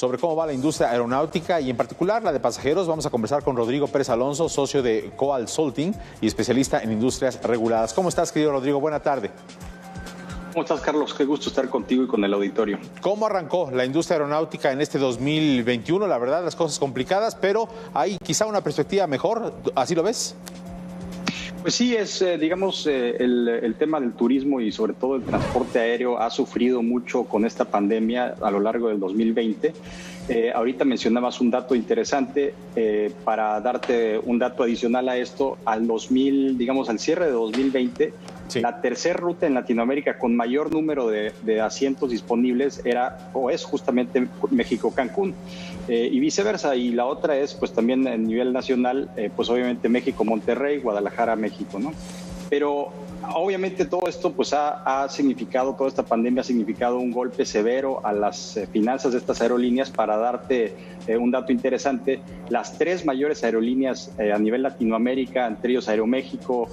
sobre cómo va la industria aeronáutica y en particular la de pasajeros. Vamos a conversar con Rodrigo Pérez Alonso, socio de Coalsulting y especialista en industrias reguladas. ¿Cómo estás, querido Rodrigo? Buena tarde. ¿Cómo estás, Carlos? Qué gusto estar contigo y con el auditorio. ¿Cómo arrancó la industria aeronáutica en este 2021? La verdad, las cosas complicadas, pero hay quizá una perspectiva mejor. ¿Así lo ves? Pues sí, digamos, el tema del turismo y sobre todo el transporte aéreo ha sufrido mucho con esta pandemia a lo largo del 2020. Ahorita mencionabas un dato interesante. Para darte un dato adicional a esto, al cierre de 2020, sí, la tercera ruta en Latinoamérica con mayor número de asientos disponibles es justamente México-Cancún. Y viceversa, y la otra es pues también a nivel nacional, pues obviamente México-Monterrey, Guadalajara-México, ¿no? Pero obviamente todo esto pues ha significado, toda esta pandemia ha significado un golpe severo a las finanzas de estas aerolíneas. Para darte un dato interesante, las tres mayores aerolíneas a nivel Latinoamérica, entre ellos Aeroméxico,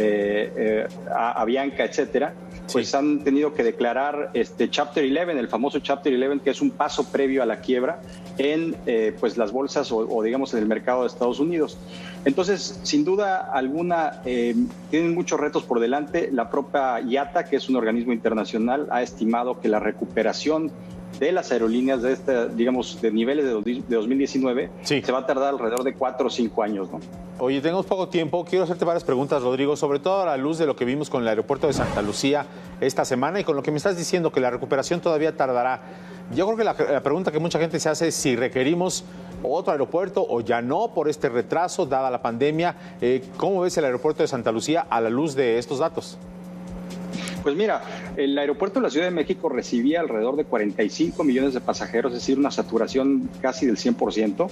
Avianca, etcétera, pues sí, han tenido que declarar Chapter 11, el famoso Chapter 11, que es un paso previo a la quiebra en pues las bolsas o digamos en el mercado de Estados Unidos. Entonces, sin duda alguna, tienen muchos retos por delante. La propia IATA, que es un organismo internacional, ha estimado que la recuperación de las aerolíneas de niveles de 2019 sí, se va a tardar alrededor de 4 o 5 años, ¿no? Oye, tenemos poco tiempo. Quiero hacerte varias preguntas, Rodrigo, sobre todo a la luz de lo que vimos con el aeropuerto de Santa Lucía esta semana y con lo que me estás diciendo, que la recuperación todavía tardará. Yo creo que la pregunta que mucha gente se hace es si requerimos otro aeropuerto o ya no por este retraso dada la pandemia. ¿Cómo ves el aeropuerto de Santa Lucía a la luz de estos datos? Pues mira, el aeropuerto de la Ciudad de México recibía alrededor de 45 millones de pasajeros, es decir, una saturación casi del 100%.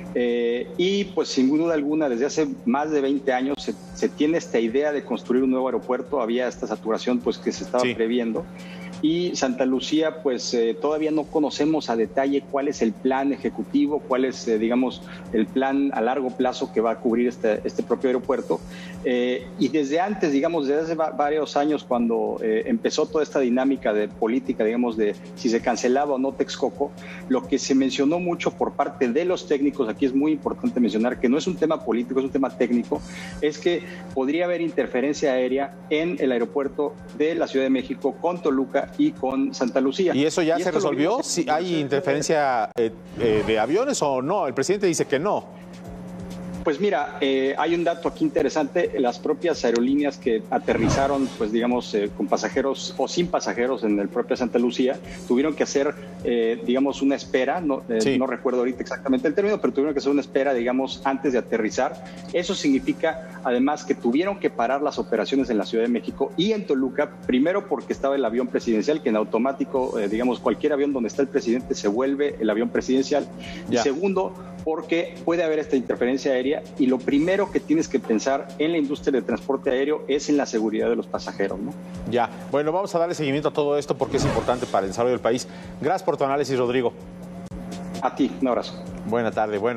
Y pues sin duda alguna, desde hace más de 20 años se tiene esta idea de construir un nuevo aeropuerto. Había esta saturación pues que se estaba previendo. Y Santa Lucía, pues todavía no conocemos a detalle cuál es el plan ejecutivo, cuál es, digamos, el plan a largo plazo que va a cubrir este propio aeropuerto. Y desde antes, digamos, desde hace varios años, cuando empezó toda esta dinámica de política, digamos, de si se cancelaba o no Texcoco, lo que se mencionó mucho por parte de los técnicos, aquí es muy importante mencionar que no es un tema político, es un tema técnico, es que podría haber interferencia aérea en el aeropuerto de la Ciudad de México con Toluca y con Santa Lucía. ¿Y eso ya se resolvió? ¿Si hay interferencia de aviones o no? El presidente dice que no. Pues mira, hay un dato aquí interesante. Las propias aerolíneas que aterrizaron, pues digamos, con pasajeros o sin pasajeros en el propio Santa Lucía, tuvieron que hacer, digamos, una espera. No recuerdo ahorita exactamente el término, pero tuvieron que hacer una espera, digamos, antes de aterrizar. Eso significa, además, que tuvieron que parar las operaciones en la Ciudad de México y en Toluca, primero porque estaba el avión presidencial, que en automático, digamos, cualquier avión donde está el presidente se vuelve el avión presidencial. Y segundo, porque puede haber esta interferencia aérea y lo primero que tienes que pensar en la industria del transporte aéreo es en la seguridad de los pasajeros, ¿no? Ya, bueno, vamos a darle seguimiento a todo esto porque es importante para el desarrollo del país. Gracias por tu análisis, Rodrigo. A ti, un abrazo. Buena tarde. Bueno.